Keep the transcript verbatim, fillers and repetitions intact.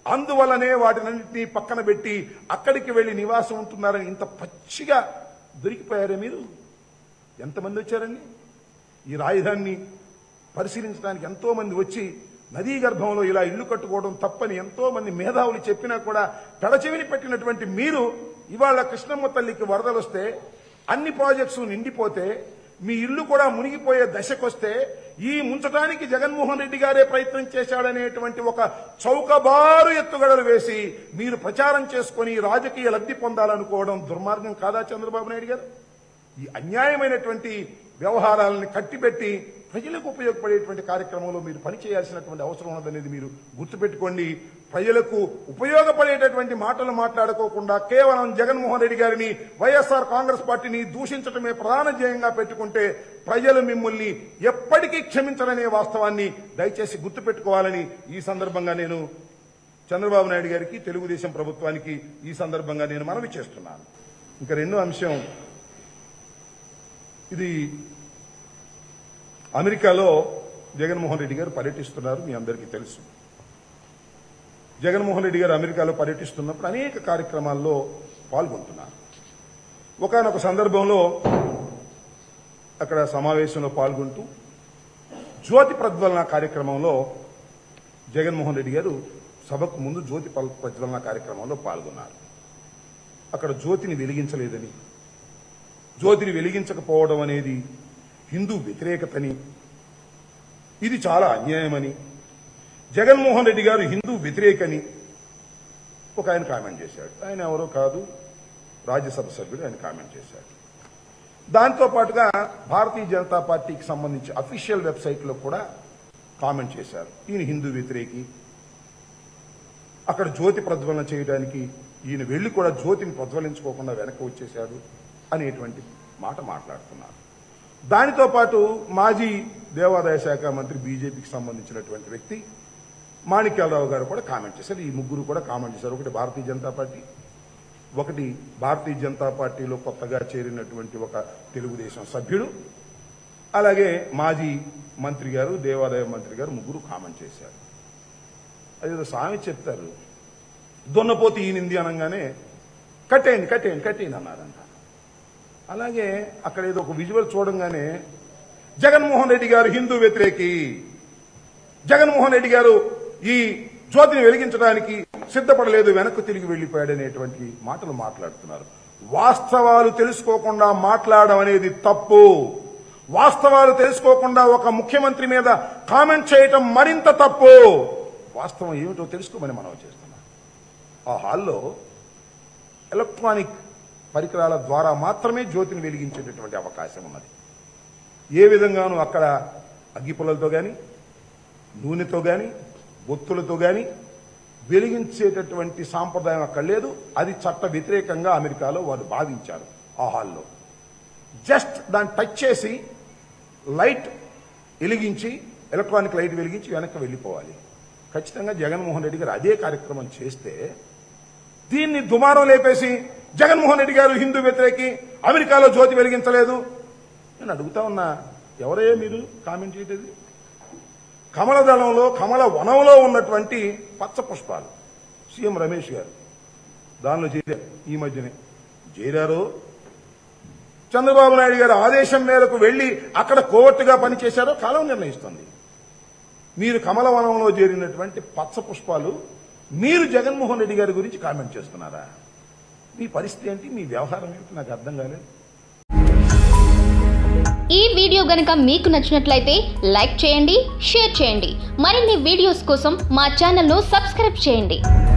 అందువల్లనే వాటినన్నింటినీ పక్కన పెట్టి అక్కడికి వెళ్లి నివాసం ఉంటున్నారని ఇంత పచ్చిగా దొరికిపోయారే మీరు? ఎంతమంది వచ్చారండి? ఈ రాజధానిని పరిశీలించడానికి ఎంతో మంది వచ్చి నదీ గర్భంలో ఇలా ఇల్లు కట్టుకోవడం తప్పని ఎంతో మంది మేధావులు చెప్పినా కూడా పెడచెవిని పెట్టినటువంటి మీరు ఇవాళ కృష్ణమ్మ తల్లికి వరదలు వస్తే, అన్ని ప్రాజెక్ట్స్ నిండిపోతే, మీ ఇల్లు కూడా మునిగిపోయే దశకొస్తే ఈ ముంచడానికి జగన్మోహన్ రెడ్డి గారే ప్రయత్నం చేశాడనేటువంటి ఒక చౌకబారు ఎత్తుగడలు వేసి మీరు ప్రచారం చేసుకుని రాజకీయ లబ్ధి పొందాలనుకోవడం దుర్మార్గం కాదా చంద్రబాబు నాయుడు గారు? ఈ అన్యాయమైనటువంటి వ్యవహారాలను కట్టిపెట్టి ప్రజలకు ఉపయోగపడేటువంటి కార్యక్రమంలో మీరు పనిచేయాల్సినటువంటి అవసరం ఉన్నదనేది మీరు గుర్తుపెట్టుకోండి. ప్రజలకు ఉపయోగపడేటటువంటి మాటలు మాట్లాడుకోకుండా కేవలం జగన్మోహన్ రెడ్డి గారిని, వైఎస్ఆర్ కాంగ్రెస్ పార్టీని దూషించడమే ప్రధాన ధ్యేయంగా పెట్టుకుంటే ప్రజలు మిమ్మల్ని ఎప్పటికీ క్షమించరనే వాస్తవాన్ని దయచేసి గుర్తుపెట్టుకోవాలని ఈ సందర్భంగా నేను చంద్రబాబు నాయుడు గారికి, తెలుగుదేశం ప్రభుత్వానికి ఈ సందర్భంగా నేను మనవి చేస్తున్నాను. ఇంకా రెండో అంశం, ఇది అమెరికాలో జగన్మోహన్ రెడ్డి గారు పర్యటిస్తున్నారు, మీ అందరికీ తెలుసు. జగన్మోహన్ రెడ్డి గారు అమెరికాలో పర్యటిస్తున్నప్పుడు అనేక కార్యక్రమాల్లో పాల్గొంటున్నారు. ఒకానొక సందర్భంలో అక్కడ సమావేశంలో పాల్గొంటూ జ్యోతి ప్రజ్వలన కార్యక్రమంలో జగన్మోహన్ రెడ్డి గారు సభకు ముందు జ్యోతి ప్రజ్వలన కార్యక్రమంలో పాల్గొన్నారు. అక్కడ జ్యోతిని వెలిగించలేదని, జ్యోతిని వెలిగించకపోవడం అనేది హిందూ వ్యతిరేకతని, ఇది చాలా అన్యాయమని, జగన్మోహన్ రెడ్డి గారు హిందూ వ్యతిరేకని ఒక ఆయన కామెంట్ చేశాడు. ఆయన ఎవరో కాదు, రాజ్యసభ సభ్యుడు, ఆయన కామెంట్ చేశాడు. దాంతో పాటుగా భారతీయ జనతా పార్టీకి సంబంధించి అఫీషియల్ వెబ్సైట్లో కూడా కామెంట్ చేశారు. ఈయన హిందూ వ్యతిరేకి, అక్కడ జ్యోతి ప్రజ్వలన చేయడానికి ఈయన వెళ్లి కూడా జ్యోతిని ప్రజ్వలించుకోకుండా వెనక్కి వచ్చేశాడు అనేటువంటి మాట మాట్లాడుతున్నారు. దానితో పాటు మాజీ దేవాదాయ శాఖ మంత్రి, బీజేపీకి సంబంధించినటువంటి వ్యక్తి మాణిక్యాలరావు గారు కూడా కామెంట్ చేశారు. ఈ ముగ్గురు కూడా కామెంట్ చేశారు. ఒకటి భారతీయ జనతా పార్టీ, ఒకటి భారతీయ జనతా పార్టీలో కొత్తగా చేరినటువంటి ఒక తెలుగుదేశం సభ్యుడు, అలాగే మాజీ మంత్రి గారు, దేవాదాయ మంత్రి గారు, ముగ్గురు కామెంట్ చేశారు. అదేదో స్వామి చెప్తారు, దున్నపోతి ఈనింది అనగానే కట్టేయండి కట్టేయండి కట్టేయండి అన్నారంట. అలాగే అక్కడ ఏదో ఒక విజువల్ చూడంగానే జగన్మోహన్ రెడ్డి గారు హిందూ వ్యతిరేకి, జగన్మోహన్ రెడ్డి గారు ఈ జ్యోతిని వెలిగించడానికి సిద్ధపడలేదు, వెనక్కు తిరిగి వెళ్లిపోయాడనేటువంటి మాటలు మాట్లాడుతున్నారు. వాస్తవాలు తెలుసుకోకుండా మాట్లాడడం అనేది తప్పు. వాస్తవాలు తెలుసుకోకుండా ఒక ముఖ్యమంత్రి మీద కామెంట్ చేయటం మరింత తప్పు. వాస్తవం ఏమిటో తెలుసుకోమని మనం చేస్తున్నాం. ఆ హాల్లో ఎలక్ట్రానిక్ పరికరాల ద్వారా మాత్రమే జ్యోతిని వెలిగించేటటువంటి అవకాశం ఉన్నది. ఏ విధంగానూ అక్కడ అగ్గిపుల్లలతో కానీ, నూనెతో కానీ, ఒత్తులతో కానీ వెలిగించేటటువంటి సాంప్రదాయం అక్కడ లేదు. అది చట్ట వ్యతిరేకంగా అమెరికాలో వారు భావించారు. ఆ హాల్లో జస్ట్ దాన్ని టచ్ చేసి లైట్ వెలిగించి, ఎలక్ట్రానిక్ లైట్ వెలిగించి వెనక్కి వెళ్ళిపోవాలి. ఖచ్చితంగా జగన్మోహన్ రెడ్డి గారు అదే కార్యక్రమం చేస్తే దీన్ని దుమారం లేపేసి జగన్మోహన్ రెడ్డి గారు హిందూ వ్యతిరేకి, అమెరికాలో జ్యోతి వెలిగించలేదు. నేను అడుగుతా ఉన్నా, ఎవరయ్యా మీరు కామెంట్ చేయటది? కమలదళంలో, కమల వనంలో ఉన్నటువంటి పచ్చ పుష్పాలు సీఎం రమేష్ గారు దానిలో చేరారు. ఈ మధ్యనే చేరారు. చంద్రబాబు నాయుడు గారు ఆదేశం మేరకు వెళ్లి అక్కడ కోవర్టుగా పనిచేశారో కాలం నిర్ణయిస్తుంది. మీరు కమల వనంలో చేరినటువంటి పచ్చ పుష్పాలు మీరు జగన్మోహన్ రెడ్డి గారి గురించి కామెంట్ చేస్తున్నారా? మీ పరిస్థితి ఏంటి? మీ వ్యవహారం ఏంటి? నాకు అర్థం కాలేదు. ఈ వీడియో గనుక మీకు నచ్చినట్లయితే లైక్ చేయండి, షేర్ చేయండి. మరిన్ని వీడియోస్ కోసం మా ఛానల్ ను సబ్స్క్రైబ్ చేయండి.